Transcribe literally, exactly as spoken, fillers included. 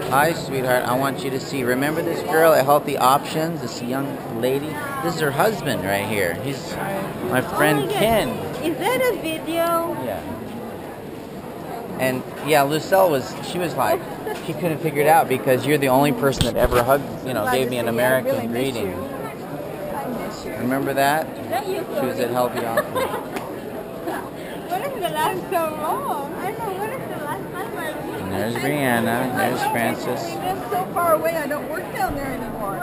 Hi, sweetheart. I want you to see. Remember this girl at Healthy Options? This young lady? This is her husband right here. He's my friend Oh my God. Ken. Is that a video? Yeah. And yeah, Lucille was, she was like, she couldn't figure it out because you're the only person that ever hugged, you know, gave me an American greeting. I miss you. Remember that? Is that you? She was at Healthy Options. When is the last so long? I know. When is the last time I And there's Brianna. There's Francis. We live so far away. I don't work down there anymore.